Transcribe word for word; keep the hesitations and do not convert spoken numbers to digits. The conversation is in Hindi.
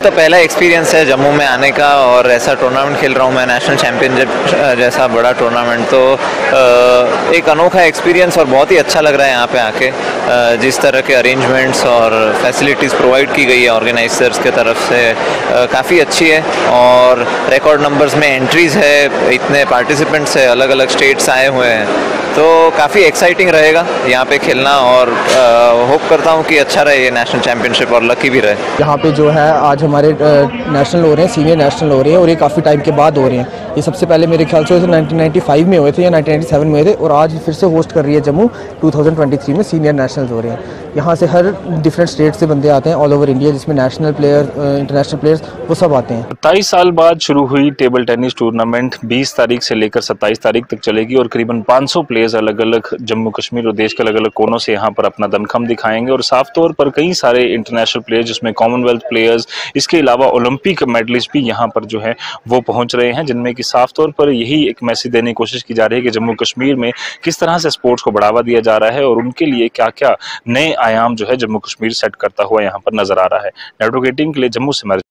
इसका पहला एक्सपीरियंस है जम्मू में आने का, और ऐसा टूर्नामेंट खेल रहा हूँ मैं, नेशनल चैम्पियनशिप जैसा बड़ा टूर्नामेंट। तो एक अनोखा एक्सपीरियंस और बहुत ही अच्छा लग रहा है यहाँ पे आके। जिस तरह के अरेंजमेंट्स और फैसिलिटीज़ प्रोवाइड की गई है ऑर्गेनाइजर्स के तरफ से काफ़ी अच्छी है, और रिकॉर्ड नंबर्स में एंट्रीज़ है, इतने पार्टिसिपेंट्स है, अलग अलग स्टेट्स आए हुए हैं, तो काफ़ी एक्साइटिंग रहेगा यहाँ पे खेलना। और होप करता हूँ कि अच्छा रहे ये नेशनल चैम्पियनशिप और लकी भी रहे। यहाँ पे जो है आज हमारे नेशनल हो रहे हैं, सीनियर नेशनल हो रहे हैं, और ये काफ़ी टाइम के बाद हो रहे हैं। ये सबसे पहले मेरे ख्याल से नाइनटीन नाइंटी फाइव में हुए थे या नाइनटीन नाइंटी सेवन में हुए थे, और आज फिर से होस्ट कर रही है Jammu. Two thousand twenty three में सीनियर नेशनल्स हो रहे हैं। यहाँ से हर डिफरेंट स्टेट से बंदे आते हैं, ऑल ओवर इंडिया, जिसमें नेशनल प्लेयर, इंटरनेशनल प्लेयर्स, वो सब आते हैं। सत्ताईस साल बाद शुरू हुई टेबल टेनिस टूर्नामेंट बीस तारीख से लेकर सत्ताईस तारीख तक चलेगी, और करीबन पाँच सौ प्लेयर्स अलग अलग जम्मू कश्मीर और देश के अलग अलग कोनों से यहाँ पर अपना दमखम दिखाएंगे। और साफ तौर पर कई सारे इंटरनेशनल प्लेयर्स, जिसमें कॉमनवेल्थ प्लेयर्स, इसके अलावा ओलंपिक मेडलिस्ट भी यहाँ पर जो है वो पहुंच रहे हैं, जिनमें कि साफ तौर पर यही एक मैसेज देने की कोशिश की जा रही है कि जम्मू कश्मीर में किस तरह से स्पोर्ट्स को बढ़ावा दिया जा रहा है, और उनके लिए क्या क्या नए आयाम जो है जम्मू कश्मीर सेट करता हुआ यहाँ पर नजर आ रहा है। नेटवर्क एटीन के लिए जम्मू से